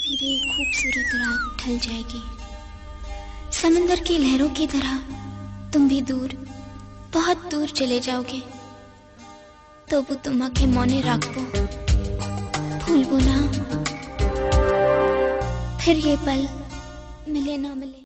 धीरे खूबसूरत रात ढल जाएगी। समंदर की लहरों की तरह तुम भी दूर, बहुत दूर चले जाओगे। तो वो तुम आंखें मौने राखबो, भूलबो ना। फिर ये पल मिले ना मिले।